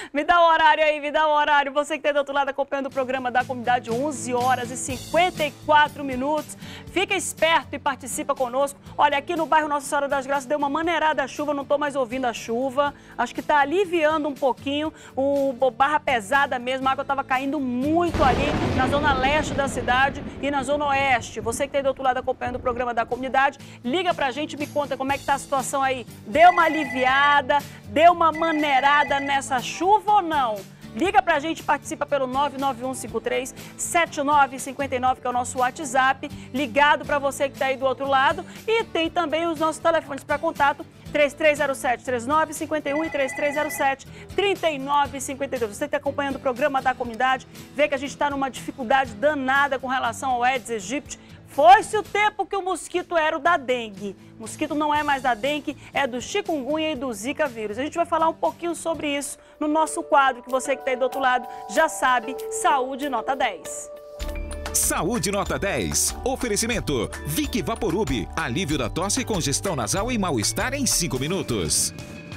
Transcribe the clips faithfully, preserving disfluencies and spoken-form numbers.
Me dá o horário aí, me dá o horário. Você que está do outro lado acompanhando o programa da comunidade, onze horas e cinquenta e quatro minutos. Fica esperto e participa conosco. Olha, aqui no bairro Nossa Senhora das Graças deu uma maneirada a chuva, não estou mais ouvindo a chuva. Acho que está aliviando um pouquinho, o barra pesada mesmo, a água estava caindo muito ali na zona leste da cidade e na zona oeste. Você que está do outro lado acompanhando o programa da comunidade, liga pra gente e me conta como é que tá a situação aí. Deu uma aliviada, deu uma maneirada nessa chuva ou não? Liga pra gente, participa pelo nove nove um cinco três sete nove cinco nove, que é o nosso WhatsApp, ligado para você que está aí do outro lado. E tem também os nossos telefones para contato, três três zero sete, três nove cinco um e três três zero sete, três nove cinco dois. Você que está acompanhando o programa da comunidade, vê que a gente está numa dificuldade danada com relação ao Aedes aegypti. Foi-se o tempo que o mosquito era o da dengue. O mosquito não é mais da dengue, é do chikungunya e do zika vírus. A gente vai falar um pouquinho sobre isso no nosso quadro, que você que está aí do outro lado já sabe, Saúde Nota dez. Saúde Nota dez. Oferecimento Vic Vaporub. Alívio da tosse, congestão nasal e mal-estar em cinco minutos.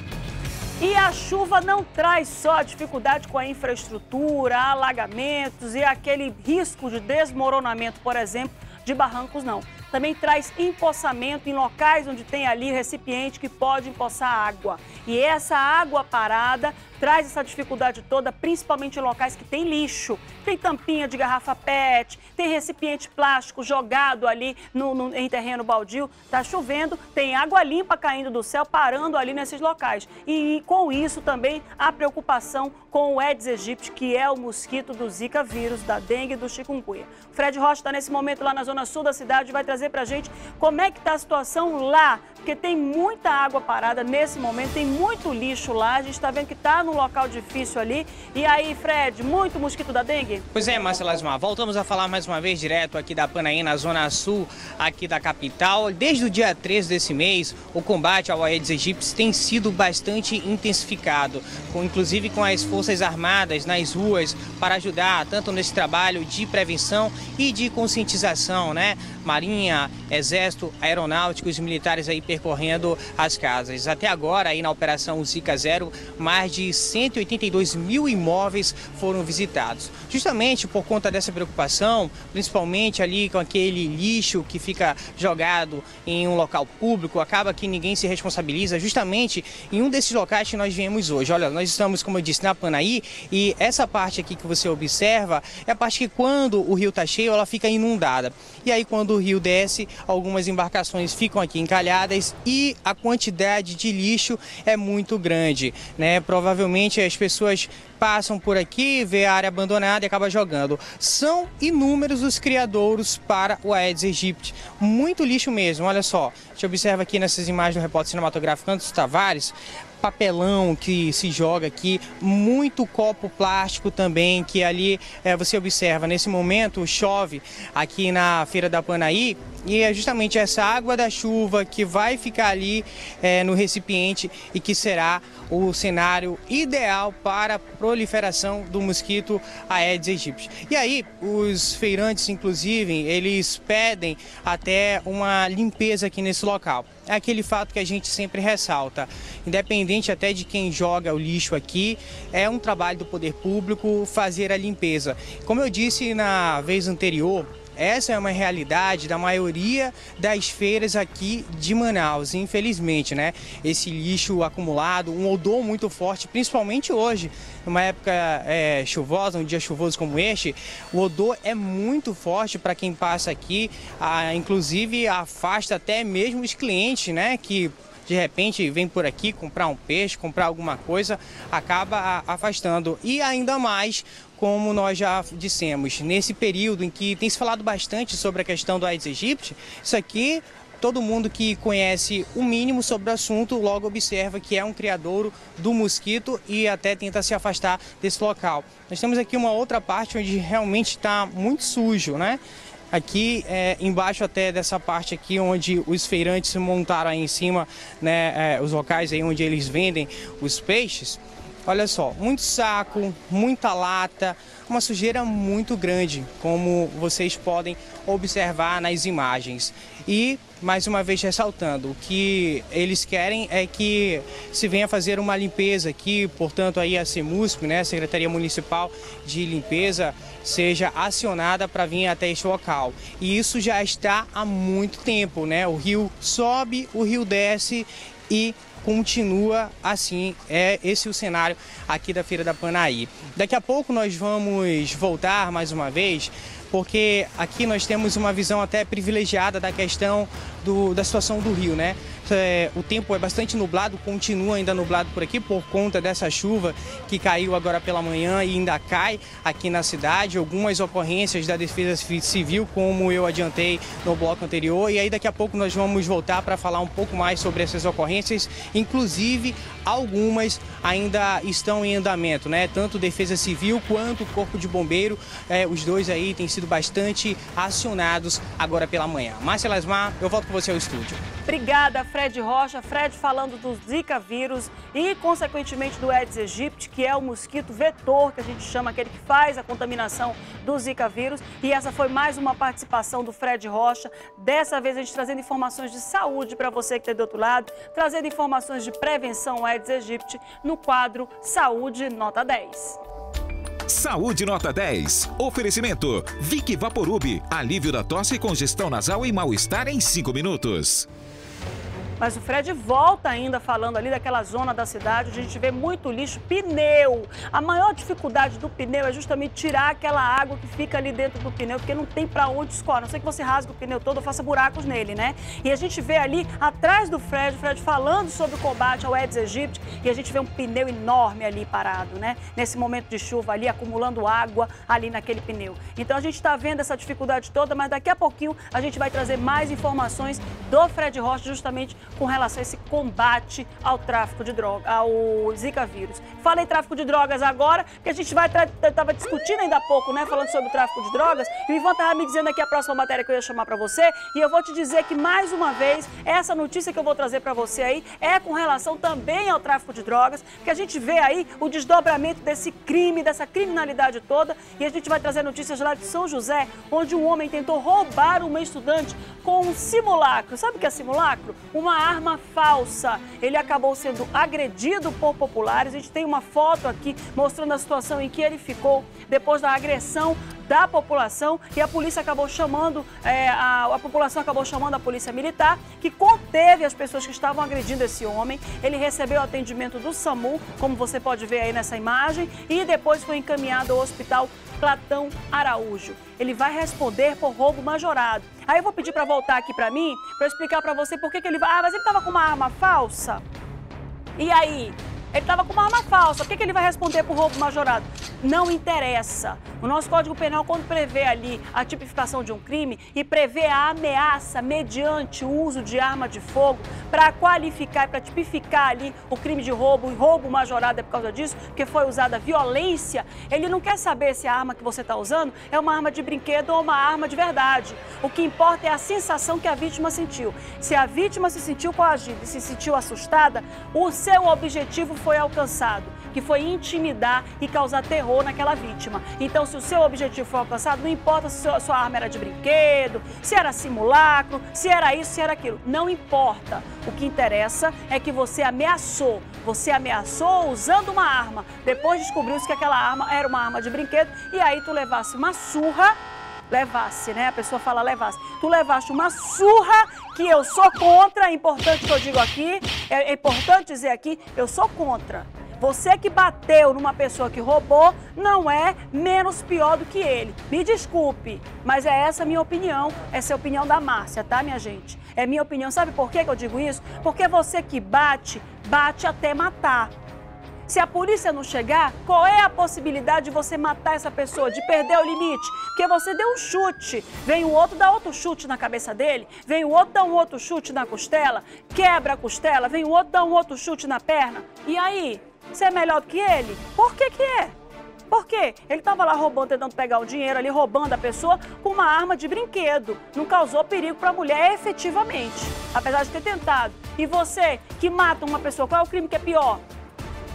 E a chuva não traz só dificuldade com a infraestrutura, alagamentos e aquele risco de desmoronamento, por exemplo, de barrancos, não. Também traz empoçamento em locais onde tem ali recipiente que pode empoçar água. E essa água parada traz essa dificuldade toda, principalmente em locais que tem lixo. Tem tampinha de garrafa P E T, tem recipiente plástico jogado ali no, no, em terreno baldio. Tá chovendo, tem água limpa caindo do céu, parando ali nesses locais. E, e com isso também a preocupação com o Aedes aegypti, que é o mosquito do zika vírus, da dengue e do chikungunya. O Fred Rocha está nesse momento lá na zona sul da cidade e vai trazer pra gente como é que tá a situação lá, porque tem muita água parada nesse momento, tem muito lixo lá, a gente tá vendo que tá num local difícil ali. E aí, Fred, muito mosquito da dengue? Pois é, Márcia Lasmar, voltamos a falar mais uma vez direto aqui da Panaí, na zona sul aqui da capital. Desde o dia treze desse mês, o combate ao Aedes aegypti tem sido bastante intensificado, com, inclusive com as Forças Armadas nas ruas para ajudar tanto nesse trabalho de prevenção e de conscientização, né? Marinha, Exército, Aeronáutica, os militares aí percorrendo as casas. Até agora, aí na Operação Zika Zero, mais de cento e oitenta e dois mil imóveis foram visitados. Justamente por conta dessa preocupação, principalmente ali com aquele lixo que fica jogado em um local público, acaba que ninguém se responsabiliza, justamente em um desses locais que nós viemos hoje. Olha, nós estamos, como eu disse, na Panaí, e essa parte aqui que você observa é a parte que quando o rio está cheio, ela fica inundada. E aí quando o rio desce, algumas embarcações ficam aqui encalhadas e a quantidade de lixo é muito grande, né? Provavelmente as pessoas passam por aqui, vê a área abandonada e acaba jogando. São inúmeros os criadouros para o Aedes aegypti. Muito lixo mesmo, olha só. A gente observa aqui nessas imagens do repórter cinematográfico Anderson Tavares, papelão que se joga aqui, muito copo plástico também, que ali é, você observa, nesse momento chove aqui na Feira da Panaí, e é justamente essa água da chuva que vai ficar ali é, no recipiente e que será o cenário ideal para a proliferação do mosquito Aedes aegypti. E aí, os feirantes, inclusive, eles pedem até uma limpeza aqui nesse local. É aquele fato que a gente sempre ressalta, independente até de quem joga o lixo aqui, é um trabalho do poder público fazer a limpeza. Como eu disse na vez anterior, essa é uma realidade da maioria das feiras aqui de Manaus, infelizmente, né? Esse lixo acumulado, um odor muito forte, principalmente hoje, numa época é, chuvosa, um dia chuvoso como este, o odor é muito forte para quem passa aqui, ah, inclusive afasta até mesmo os clientes, né? Que de repente vem por aqui comprar um peixe, comprar alguma coisa, acaba afastando. E ainda mais, como nós já dissemos, nesse período em que tem se falado bastante sobre a questão do Aedes aegypti, isso aqui, todo mundo que conhece o mínimo sobre o assunto logo observa que é um criadouro do mosquito e até tenta se afastar desse local. Nós temos aqui uma outra parte onde realmente está muito sujo, né? Aqui é, embaixo até dessa parte aqui onde os feirantes montaram aí em cima, né, é, os locais aí onde eles vendem os peixes, Olha só, muito saco, muita lata, uma sujeira muito grande, como vocês podem observar nas imagens. E, mais uma vez ressaltando, o que eles querem é que se venha fazer uma limpeza aqui, portanto aí a Semusp, né, a Secretaria Municipal de Limpeza, seja acionada para vir até este local. E isso já está há muito tempo, né? O rio sobe, o rio desce e continua assim, é esse o cenário aqui da Feira da Panaí. Daqui a pouco nós vamos voltar mais uma vez, porque aqui nós temos uma visão até privilegiada da questão do, da situação do rio, né? É, o tempo é bastante nublado, continua ainda nublado por aqui por conta dessa chuva que caiu agora pela manhã e ainda cai aqui na cidade. Algumas ocorrências da Defesa Civil, como eu adiantei no bloco anterior, e aí daqui a pouco nós vamos voltar para falar um pouco mais sobre essas ocorrências, inclusive algumas ainda estão em andamento, né? Tanto Defesa Civil quanto o Corpo de Bombeiro, é, os dois aí têm sido bastante acionados agora pela manhã. Márcia Lasmar, eu volto com você ao estúdio. Obrigada, Fred Rocha. Fred falando do Zika vírus e, consequentemente, do Aedes aegypti, que é o mosquito vetor, que a gente chama, aquele que faz a contaminação do Zika vírus. E essa foi mais uma participação do Fred Rocha. Dessa vez, a gente trazendo informações de saúde para você que está do outro lado, trazendo informações de prevenção ao Aedes aegypti no quadro Saúde Nota dez. Saúde Nota dez. Oferecimento Vic Vaporub. Alívio da tosse, congestão nasal e mal-estar em cinco minutos. Mas o Fred volta ainda falando ali daquela zona da cidade onde a gente vê muito lixo, pneu. A maior dificuldade do pneu é justamente tirar aquela água que fica ali dentro do pneu, porque não tem para onde escoar. A não sei que você rasgue o pneu todo ou faça buracos nele, né? E a gente vê ali atrás do Fred, o Fred falando sobre o combate ao Aedes aegypti, e a gente vê um pneu enorme ali parado, né? Nesse momento de chuva ali, acumulando água ali naquele pneu. Então a gente está vendo essa dificuldade toda, mas daqui a pouquinho a gente vai trazer mais informações do Fred Rocha justamente com relação a esse combate ao tráfico de drogas, ao Zika vírus. Falei tráfico de drogas agora, que a gente vai estava discutindo ainda há pouco, né, falando sobre o tráfico de drogas, e o Ivan estava me dizendo aqui a próxima matéria que eu ia chamar para você, e eu vou te dizer que, mais uma vez, essa notícia que eu vou trazer para você aí é com relação também ao tráfico de drogas, que a gente vê aí o desdobramento desse crime, dessa criminalidade toda, e a gente vai trazer notícias lá de São José, onde um homem tentou roubar uma estudante com um simulacro. Sabe o que é simulacro? Uma arma falsa. Ele acabou sendo agredido por populares. A gente tem uma foto aqui mostrando a situação em que ele ficou depois da agressão da população, e a polícia acabou chamando, é, a, a população acabou chamando a polícia militar, que conteve as pessoas que estavam agredindo esse homem. Ele recebeu atendimento do SAMU, como você pode ver aí nessa imagem, e depois foi encaminhado ao hospital Platão Araújo. Ele vai responder por roubo majorado. Aí eu vou pedir para voltar aqui para mim, para eu explicar para você por que que ele vai... Ah, mas ele estava com uma arma falsa? E aí? Ele estava com uma arma falsa, por que que ele vai responder por roubo majorado? Não interessa. O nosso Código Penal, quando prevê ali a tipificação de um crime e prevê a ameaça mediante o uso de arma de fogo para qualificar, para tipificar ali o crime de roubo, e roubo majorado é por causa disso, porque foi usada violência, ele não quer saber se a arma que você está usando é uma arma de brinquedo ou uma arma de verdade. O que importa é a sensação que a vítima sentiu. Se a vítima se sentiu coagida e se sentiu assustada, o seu objetivo foi alcançado, que foi intimidar e causar terror naquela vítima. Então, se o seu objetivo foi alcançado, não importa se a sua arma era de brinquedo, se era simulacro, se era isso, se era aquilo. Não importa. O que interessa é que você ameaçou. Você ameaçou usando uma arma. Depois descobriu-se que aquela arma era uma arma de brinquedo, e aí tu levasse uma surra, levasse, né? A pessoa fala levasse. Tu levaste uma surra, que eu sou contra, é importante que eu digo aqui, é, é importante dizer aqui, eu sou contra. Você que bateu numa pessoa que roubou não é menos pior do que ele. Me desculpe, mas é essa a minha opinião, essa é a opinião da Márcia, tá, minha gente? É minha opinião. Sabe por que que eu digo isso? Porque você que bate, bate até matar. Se a polícia não chegar, qual é a possibilidade de você matar essa pessoa, de perder o limite? Porque você deu um chute, vem o outro, dá outro chute na cabeça dele, vem o outro, dá um outro chute na costela, quebra a costela, vem o outro, dá um outro chute na perna. E aí? Você é melhor do que ele? Por que que é? Por quê? Ele estava lá roubando, tentando pegar o dinheiro ali, roubando a pessoa com uma arma de brinquedo. Não causou perigo para a mulher efetivamente, apesar de ter tentado. E você que mata uma pessoa, qual é o crime que é pior?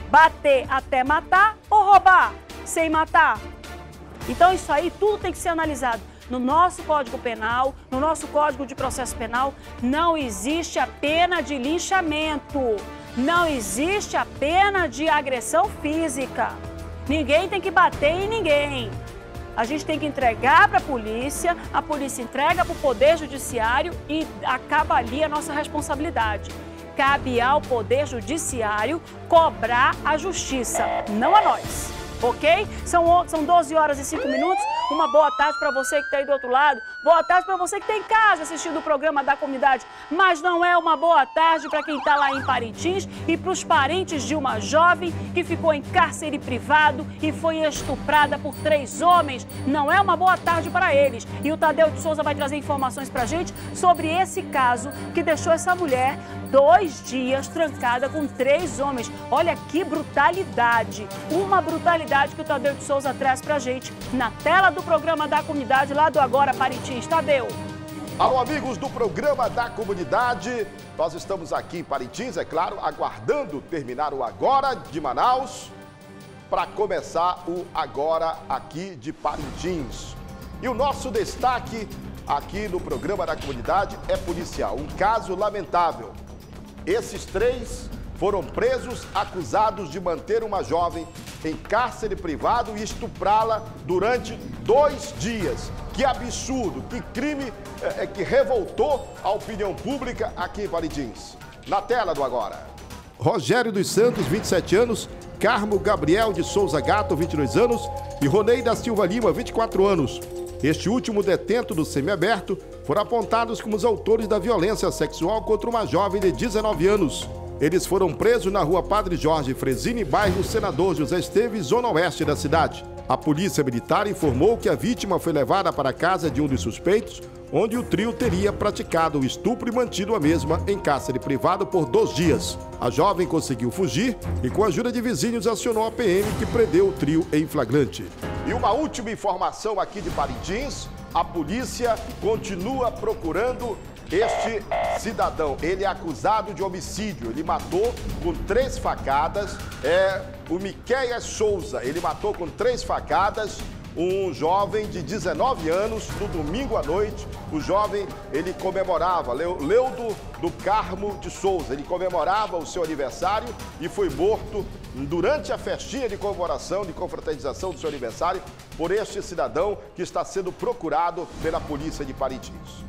Bater até matar ou roubar sem matar? Então isso aí tudo tem que ser analisado. No nosso Código Penal, no nosso Código de Processo Penal, não existe a pena de linchamento. Não existe a pena de agressão física. Ninguém tem que bater em ninguém. A gente tem que entregar para a polícia, a polícia entrega para o Poder Judiciário e acaba ali a nossa responsabilidade. Cabe ao Poder Judiciário cobrar a justiça, não a nós. Ok? São, são doze horas e cinco minutos. Uma boa tarde para você que está aí do outro lado. Boa tarde para você que está em casa assistindo o programa da comunidade. Mas não é uma boa tarde para quem está lá em Parintins e para os parentes de uma jovem que ficou em cárcere privado e foi estuprada por três homens. Não é uma boa tarde para eles. E o Tadeu de Souza vai trazer informações para a gente sobre esse caso que deixou essa mulher dois dias trancada com três homens. Olha que brutalidade. Uma brutalidade que o Tadeu de Souza traz pra gente na tela do programa da comunidade lá do Agora Parintins. Tadeu. Alô, amigos do programa da comunidade. Nós estamos aqui em Parintins, é claro, aguardando terminar o Agora de Manaus para começar o Agora aqui de Parintins. E o nosso destaque aqui no programa da comunidade é policial. Um caso lamentável. Esses três foram presos acusados de manter uma jovem em cárcere privado e estuprá-la durante dois dias. Que absurdo, que crime é, é, que revoltou a opinião pública aqui em Parintins. Na tela do Agora. Rogério dos Santos, vinte e sete anos, Carmo Gabriel de Souza Gato, vinte e dois anos e Ronei da Silva Lima, vinte e quatro anos. Este último detento do semiaberto foram apontados como os autores da violência sexual contra uma jovem de dezenove anos. Eles foram presos na rua Padre Jorge Fresini, bairro Senador José Esteves, zona oeste da cidade. A polícia militar informou que a vítima foi levada para a casa de um dos suspeitos, onde o trio teria praticado o estupro e mantido a mesma em cárcere privado por dois dias. A jovem conseguiu fugir e, com a ajuda de vizinhos, acionou a P M, que prendeu o trio em flagrante. E uma última informação aqui de Parintins: a polícia continua procurando este cidadão. Ele é acusado de homicídio. Ele matou com três facadas, é o Miqueias Souza. Ele matou com três facadas um jovem de dezenove anos no domingo à noite. O jovem, ele comemorava, Leudo do Carmo de Souza, ele comemorava o seu aniversário e foi morto durante a festinha de comemoração, de confraternização do seu aniversário, por este cidadão que está sendo procurado pela polícia de Parintins.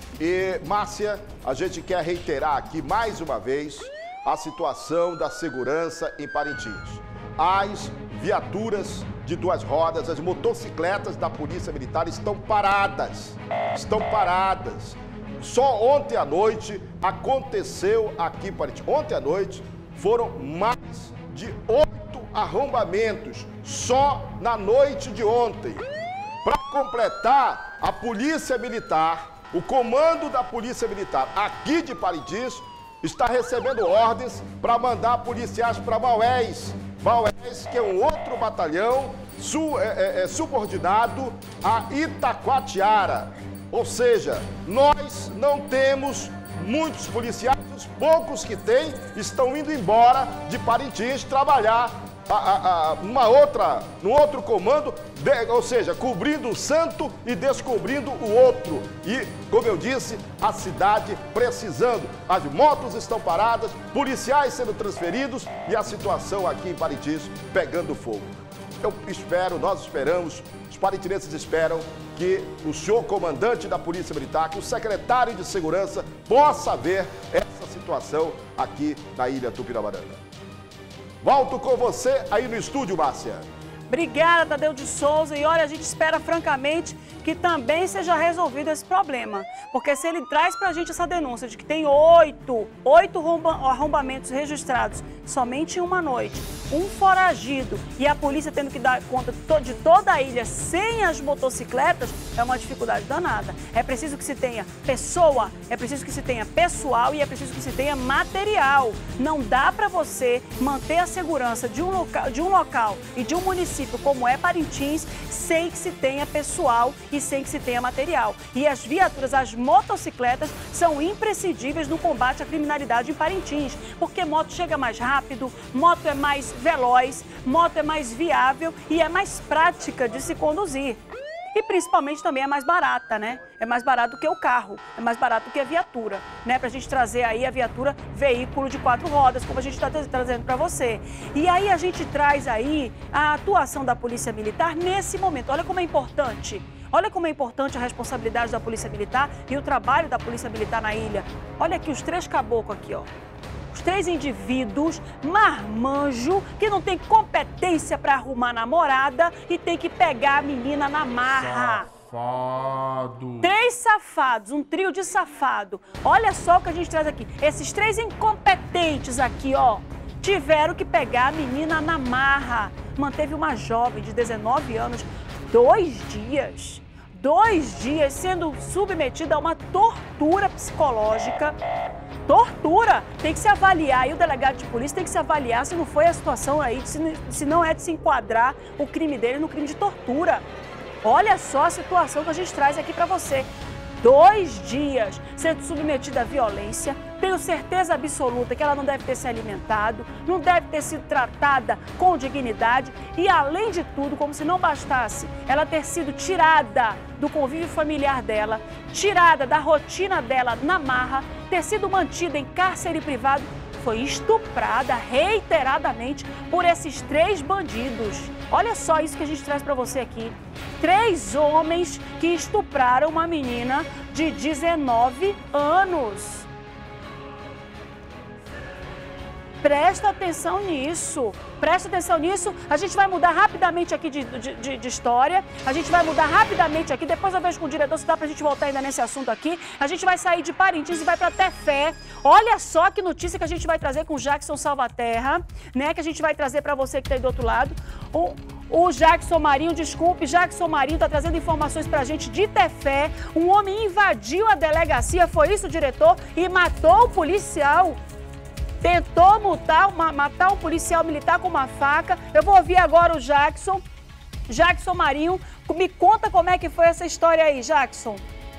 E, Márcia, a gente quer reiterar aqui mais uma vez a situação da segurança em Parintins. As viaturas de duas rodas, as motocicletas da Polícia Militar estão paradas, estão paradas. Só ontem à noite aconteceu aqui em Parintins. Ontem à noite foram mais de oito arrombamentos, só na noite de ontem. Para completar, a Polícia Militar, o comando da Polícia Militar aqui de Parintins está recebendo ordens para mandar policiais para Maués. Maués, que é um outro batalhão su, é, é, subordinado a Itacoatiara. Ou seja, nós não temos muitos policiais, os poucos que tem estão indo embora de Parintins trabalhar a, a, a, uma outra, no outro comando, de, ou seja, cobrindo o santo e descobrindo o outro. E, como eu disse, a cidade precisando. As motos estão paradas, policiais sendo transferidos e a situação aqui em Parintins pegando fogo. Eu espero, nós esperamos, os parintinenses esperam que o senhor comandante da Polícia Militar, que o secretário de Segurança possa ver essa situação aqui na Ilha Tupinamarana. Volto com você aí no estúdio, Márcia. Obrigada, Tadeu de Souza. E olha, a gente espera francamente que também seja resolvido esse problema. Porque se ele traz pra gente essa denúncia de que tem oito, oito arrombamentos registrados somente em uma noite, um foragido e a polícia tendo que dar conta de toda a ilha sem as motocicletas, é uma dificuldade danada. É preciso que se tenha pessoa, é preciso que se tenha pessoal e é preciso que se tenha material. Não dá para você manter a segurança de um local, de um local e de um município município como é Parintins sem que se tenha pessoal e sem que se tenha material. E as viaturas, as motocicletas, são imprescindíveis no combate à criminalidade em Parintins, porque moto chega mais rápido, moto é mais veloz, moto é mais viável e é mais prática de se conduzir. E principalmente também é mais barata, né? É mais barato do que o carro, é mais barato do que a viatura, né? Pra gente trazer aí a viatura veículo de quatro rodas, como a gente está trazendo para você. E aí a gente traz aí a atuação da Polícia Militar nesse momento. Olha como é importante. Olha como é importante a responsabilidade da Polícia Militar e o trabalho da Polícia Militar na ilha. Olha aqui os três caboclos aqui, ó. Os três indivíduos, marmanjo, que não tem competência para arrumar namorada e tem que pegar a menina na marra. Safado. Três safados, um trio de safado. Olha só o que a gente traz aqui. Esses três incompetentes aqui, ó, tiveram que pegar a menina na marra. Manteve uma jovem de dezenove anos dois dias. Dois dias sendo submetida a uma tortura psicológica. Tortura! Tem que se avaliar, e o delegado de polícia tem que se avaliar se não foi a situação aí, se, se não é de se enquadrar o crime dele no crime de tortura. Olha só a situação que a gente traz aqui para você. Dois dias sendo submetida à violência, tenho certeza absoluta que ela não deve ter se alimentado, não deve ter sido tratada com dignidade e, além de tudo, como se não bastasse, ela ter sido tirada do convívio familiar dela, tirada da rotina dela na marra, ter sido mantida em cárcere privado, foi estuprada reiteradamente por esses três bandidos. Olha só isso que a gente traz para você aqui. Três homens que estupraram uma menina de dezenove anos. Presta atenção nisso, presta atenção nisso. A gente vai mudar rapidamente aqui de, de, de história, a gente vai mudar rapidamente aqui, depois eu vejo com o diretor se dá pra gente voltar ainda nesse assunto aqui. A gente vai sair de Parintins e vai pra Tefé. Olha só que notícia que a gente vai trazer com o Jackson Salvaterra, né, que a gente vai trazer pra você que tá aí do outro lado. O, o Jackson Marinho, desculpe, Jackson Marinho tá trazendo informações pra gente de Tefé. Um homem invadiu a delegacia, foi isso, diretor, e matou o policial. Tentou matar, uma, matar um policial militar com uma faca. Eu vou ouvir agora o Jackson. Jackson Marinho, me conta como é que foi essa história aí, Jackson.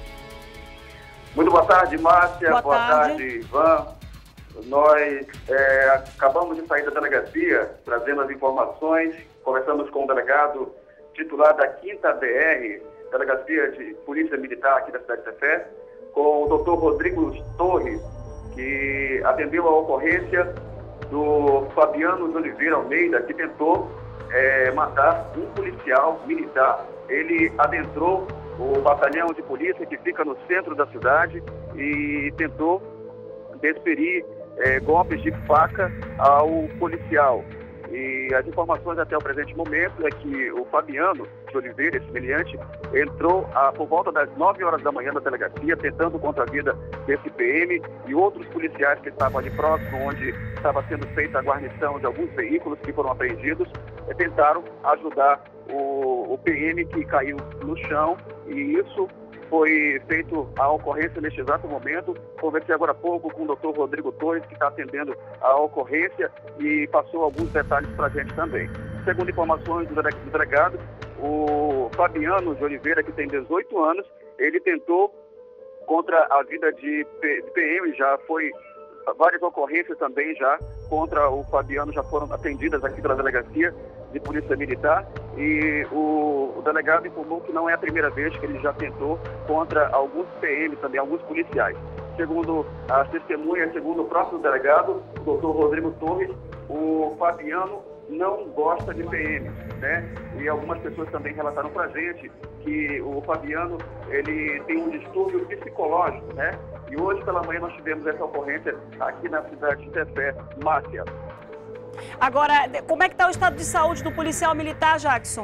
Muito boa tarde, Márcia. Boa, boa tarde. tarde, Ivan. Nós é, acabamos de sair da delegacia, trazendo as informações. Conversamos com o delegado titular da quinta D R, Delegacia de Polícia Militar aqui da cidade de Tefé, com o doutor Rodrigo Torres, que atendeu a ocorrência do Fabiano de Oliveira Almeida, que tentou é, matar um policial militar. Ele adentrou o batalhão de polícia que fica no centro da cidade e tentou desferir é, golpes de faca ao policial. E as informações até o presente momento é que o Fabiano de Oliveira, esse meliante, entrou a, por volta das nove horas da manhã na delegacia, tentando contra a vida desse P M e outros policiais que estavam ali próximo, onde estava sendo feita a guarnição de alguns veículos que foram apreendidos, e tentaram ajudar o, o P M que caiu no chão, e isso foi feito a ocorrência neste exato momento. Conversei agora há pouco com o doutor Rodrigo Torres, que está atendendo a ocorrência, e passou alguns detalhes para a gente também. Segundo informações do delegado, o Fabiano de Oliveira, que tem dezoito anos, ele tentou contra a vida de P M, já foi várias ocorrências também já contra o Fabiano, já foram atendidas aqui pela Delegacia de Polícia Militar, e o, o delegado informou que não é a primeira vez que ele já tentou contra alguns P M, também alguns policiais. Segundo as testemunhas, segundo o próprio delegado, o doutor Rodrigo Torres, o Fabiano não gosta de P M, né? E algumas pessoas também relataram pra gente que o Fabiano, ele tem um distúrbio psicológico, né? E hoje pela manhã nós tivemos essa ocorrência aqui na cidade de Tefé, Márcia. Agora, como é que está o estado de saúde do policial militar, Jackson?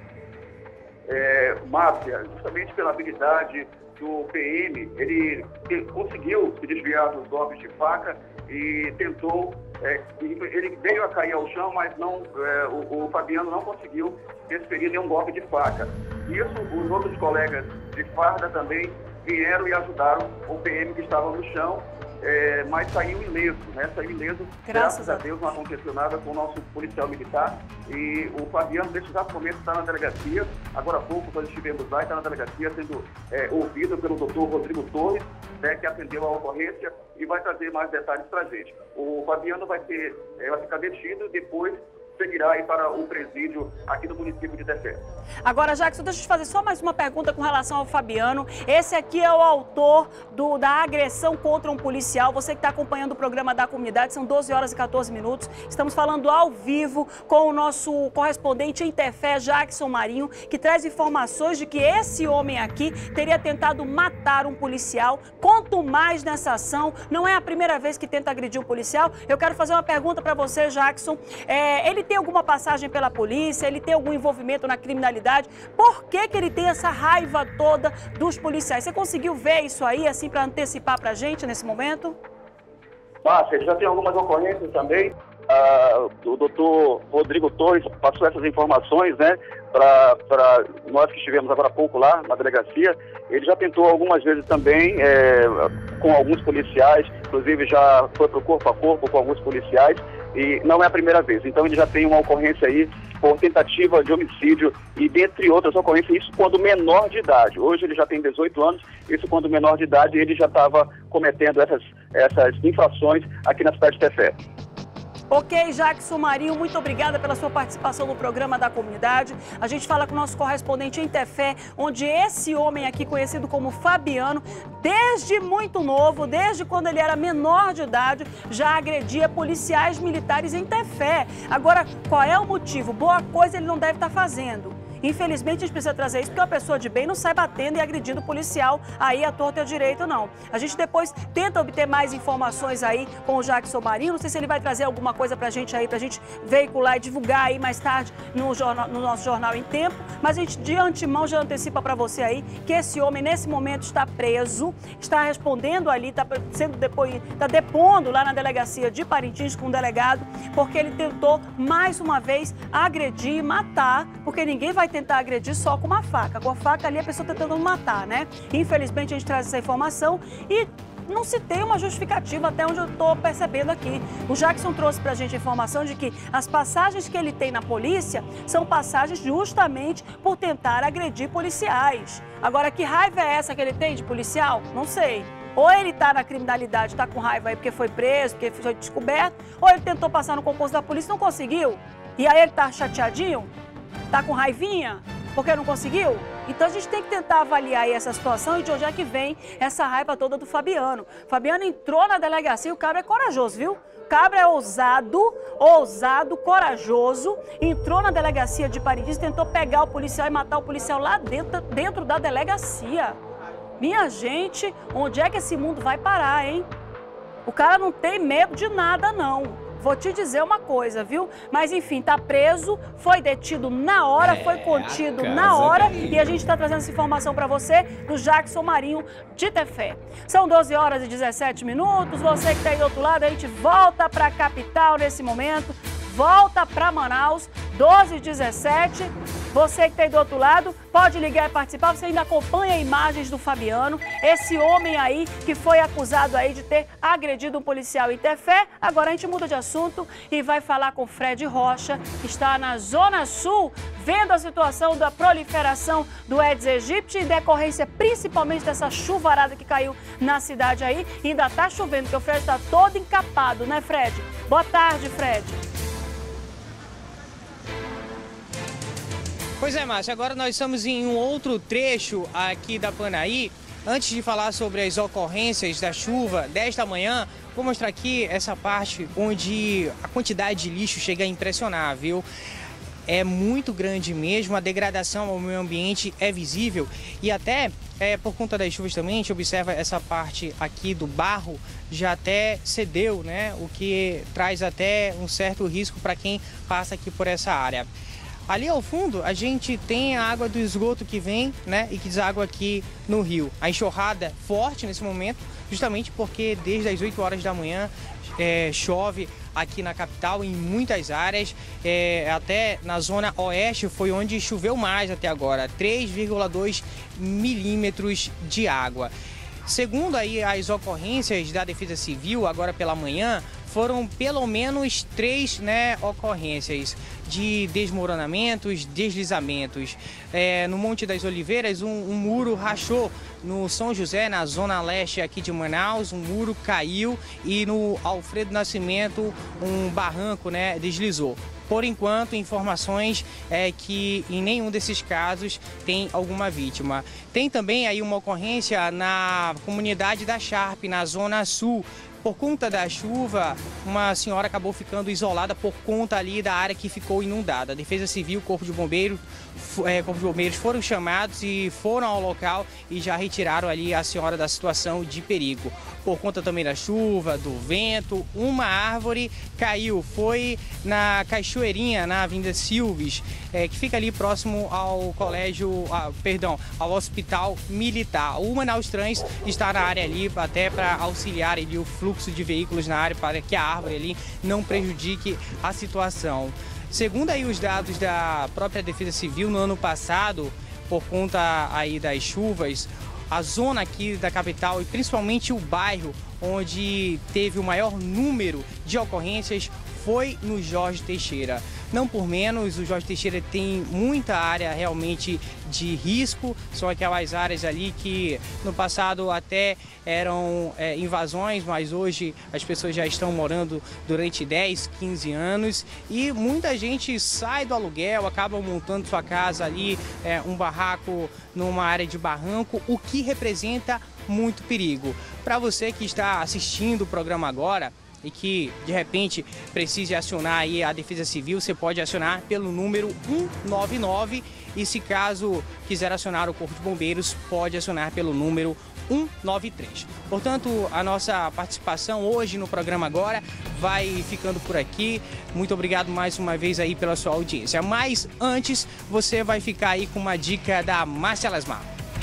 É, Márcia, justamente pela habilidade do P M, ele conseguiu se desviar dos golpes de faca e tentou, é, ele veio a cair ao chão, mas não, é, o, o Fabiano não conseguiu desferir nenhum golpe de faca. Isso, os outros colegas de farda também vieram e ajudaram o P M que estava no chão. é, mas saiu ileso, né? Saiu ileso, Graças graças a Deus não aconteceu nada com o nosso policial militar. E o Fabiano, nesse exato momento, está na delegacia. Agora há pouco, nós estivemos lá e está na delegacia sendo é, ouvido pelo doutor Rodrigo Torres, né, que atendeu a ocorrência e vai trazer mais detalhes para a gente. O Fabiano vai, ter, é, vai ficar detido e depois seguirá aí para o presídio aqui do município de Tefé. Agora, Jackson, deixa eu te fazer só mais uma pergunta com relação ao Fabiano. Esse aqui é o autor do, da agressão contra um policial. Você que está acompanhando o programa da comunidade, são doze horas e quatorze minutos. Estamos falando ao vivo com o nosso correspondente em Tefé, Jackson Marinho, que traz informações de que esse homem aqui teria tentado matar um policial. Quanto mais nessa ação, não é a primeira vez que tenta agredir um policial. Eu quero fazer uma pergunta para você, Jackson. É, ele tem alguma passagem pela polícia? Ele tem algum envolvimento na criminalidade? Por que que ele tem essa raiva toda dos policiais? Você conseguiu ver isso aí, assim, para antecipar para a gente nesse momento? Márcia, ele já tem algumas ocorrências também. Ah, o doutor Rodrigo Torres passou essas informações, né, para nós que estivemos agora há pouco lá na delegacia. Ele já tentou algumas vezes também é, com alguns policiais, inclusive já foi para o corpo a corpo com alguns policiais, e não é a primeira vez. Então ele já tem uma ocorrência aí por tentativa de homicídio e dentre outras ocorrências, isso quando menor de idade. Hoje ele já tem dezoito anos, isso quando menor de idade ele já estava cometendo essas, essas infrações aqui na cidade de Tefé. Ok, Jackson Marinho, muito obrigada pela sua participação no programa da comunidade. A gente fala com o nosso correspondente em Tefé, onde esse homem aqui, conhecido como Fabiano, desde muito novo, desde quando ele era menor de idade, já agredia policiais militares em Tefé. Agora, qual é o motivo? Boa coisa ele não deve estar fazendo. Infelizmente, a gente precisa trazer isso porque uma pessoa de bem não sai batendo e agredindo o policial aí à torta e à direita, não. A gente depois tenta obter mais informações aí com o Jackson Marinho. Não sei se ele vai trazer alguma coisa pra gente aí, pra gente veicular e divulgar aí mais tarde no, jornal, no nosso Jornal em Tempo. Mas a gente de antemão já antecipa pra você aí que esse homem nesse momento está preso, está respondendo ali, está sendo depois, está depondo lá na delegacia de Parintins com o delegado, porque ele tentou mais uma vez agredir e matar, porque ninguém vai tentar agredir só com uma faca. Com a faca ali a pessoa está tentando matar, né? Infelizmente a gente traz essa informação e não se tem uma justificativa até onde eu estou percebendo aqui. O Jackson trouxe pra gente a informação de que as passagens que ele tem na polícia são passagens justamente por tentar agredir policiais. Agora, que raiva é essa que ele tem de policial? Não sei. Ou ele está na criminalidade, está com raiva aí porque foi preso, porque foi descoberto, ou ele tentou passar no concurso da polícia e não conseguiu. E aí ele está chateadinho? Tá com raivinha? Porque não conseguiu? Então a gente tem que tentar avaliar aí essa situação e de onde é que vem essa raiva toda do Fabiano. Fabiano entrou na delegacia e o cabra é corajoso, viu? O cabra é ousado, ousado, corajoso. Entrou na delegacia de Parintins, tentou pegar o policial e matar o policial lá dentro, dentro da delegacia. Minha gente, onde é que esse mundo vai parar, hein? O cara não tem medo de nada, não. Vou te dizer uma coisa, viu? Mas enfim, tá preso, foi detido na hora, é, foi contido na hora e a gente tá trazendo essa informação para você do Jackson Marinho de Tefé. São doze horas e dezessete minutos, você que tá aí do outro lado, a gente volta para a capital nesse momento, volta para Manaus, doze e dezessete. Você que está aí do outro lado, pode ligar e participar. Você ainda acompanha imagens do Fabiano, esse homem aí que foi acusado aí de ter agredido um policial em Tefé. Agora a gente muda de assunto e vai falar com Fred Rocha, que está na Zona Sul, vendo a situação da proliferação do Aedes aegypti em decorrência principalmente dessa chuvarada que caiu na cidade aí. E ainda está chovendo, porque o Fred está todo encapado, né, Fred? Boa tarde, Fred. Pois é, Márcia, agora nós estamos em um outro trecho aqui da Panaí. Antes de falar sobre as ocorrências da chuva desta manhã, vou mostrar aqui essa parte onde a quantidade de lixo chega a impressionar, viu? É muito grande mesmo, a degradação ao meio ambiente é visível e até é, por conta das chuvas também, a gente observa essa parte aqui do barro já até cedeu, né? O que traz até um certo risco para quem passa aqui por essa área. Ali ao fundo a gente tem a água do esgoto que vem, né, e que deságua aqui no rio. A enxurrada forte nesse momento, justamente porque desde as oito horas da manhã é, chove aqui na capital em muitas áreas, é, até na zona oeste foi onde choveu mais até agora, três vírgula dois milímetros de água. Segundo aí as ocorrências da Defesa Civil, agora pela manhã, foram pelo menos três, né, ocorrências de desmoronamentos, deslizamentos. É, no Monte das Oliveiras, um, um muro rachou no São José, na zona leste aqui de Manaus, um muro caiu, e no Alfredo Nascimento um barranco, né, deslizou. Por enquanto, informações é que em nenhum desses casos tem alguma vítima. Tem também aí uma ocorrência na comunidade da Sharp, na zona sul. Por conta da chuva, uma senhora acabou ficando isolada por conta ali da área que ficou inundada. A Defesa Civil, Corpo de Bombeiros, é, Corpo de Bombeiros foram chamados e foram ao local e já retiraram ali a senhora da situação de perigo. Por conta também da chuva, do vento, uma árvore caiu, foi na Cachoeirinha, na Avenida Silves, é, que fica ali próximo ao colégio, ah, perdão, ao Hospital Militar. O Manaus Trans está na área ali até para auxiliar ali o fluxo de veículos na área para que a árvore ali não prejudique a situação. Segundo aí os dados da própria Defesa Civil, no ano passado, por conta aí das chuvas, a zona aqui da capital e principalmente o bairro onde teve o maior número de ocorrências foi no Jorge Teixeira. Não por menos, o Jorge Teixeira tem muita área realmente de risco, são aquelas áreas ali que no passado até eram é, invasões, mas hoje as pessoas já estão morando durante dez, quinze anos e muita gente sai do aluguel, acaba montando sua casa ali, é, um barraco numa área de barranco, o que representa muito perigo. Para você que está assistindo o programa agora, e que de repente precise acionar aí a Defesa Civil, você pode acionar pelo número um nove nove e se caso quiser acionar o Corpo de Bombeiros, pode acionar pelo número um nove três. Portanto, a nossa participação hoje no programa agora vai ficando por aqui. Muito obrigado mais uma vez aí pela sua audiência. Mas antes, você vai ficar aí com uma dica da Márcia Lasmar.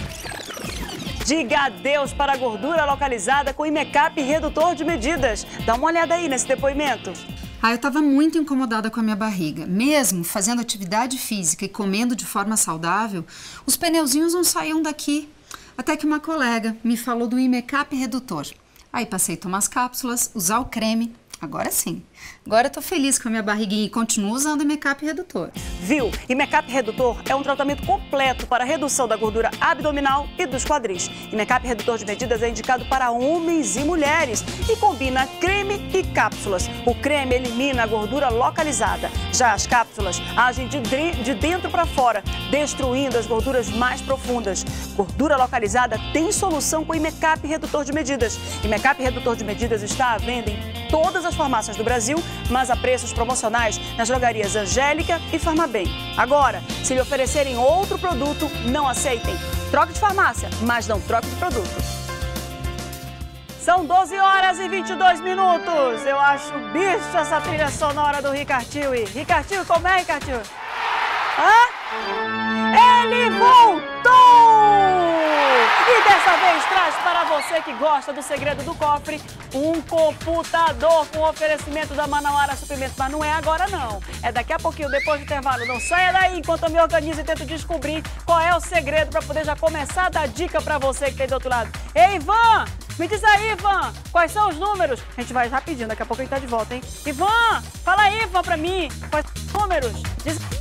Diga adeus para a gordura localizada com Imecap redutor de medidas. Dá uma olhada aí nesse depoimento. Ah, eu estava muito incomodada com a minha barriga. Mesmo fazendo atividade física e comendo de forma saudável, os pneuzinhos não saíam daqui. Até que uma colega me falou do Imecap redutor. Aí passei a tomar as cápsulas, usar o creme. Agora sim. Agora eu tô feliz com a minha barriguinha e continuo usando o Imecap redutor. Viu? Imecap redutor é um tratamento completo para a redução da gordura abdominal e dos quadris. Imecap redutor de medidas é indicado para homens e mulheres e combina creme e cápsulas. O creme elimina a gordura localizada. Já as cápsulas agem de, de dentro para fora, destruindo as gorduras mais profundas. Gordura localizada tem solução com Imecap redutor de medidas. Imecap redutor de medidas está à venda em todas as farmácias do Brasil, mas a preços promocionais nas drogarias Angélica e Farmabem. Agora, se lhe oferecerem outro produto, não aceitem. Troque de farmácia, mas não troque de produto. São doze horas e vinte e dois minutos. Eu acho bicho essa trilha sonora do Ricartil. Ricartil, como é, Ricartil? Hã? Ele voltou! E dessa vez traz para você que gosta do segredo do cofre um computador com oferecimento da Manauara Suprimentos. Mas não é agora não, é daqui a pouquinho, depois do intervalo. Não saia daí enquanto eu me organizo e tento descobrir qual é o segredo para poder já começar a dar dica para você que tem do outro lado. Ei, Ivan! Me diz aí, Ivan, quais são os números? A gente vai rapidinho, daqui a pouco a gente tá de volta, hein? Ivan, fala aí, Ivan, pra mim, quais são os números? Diz...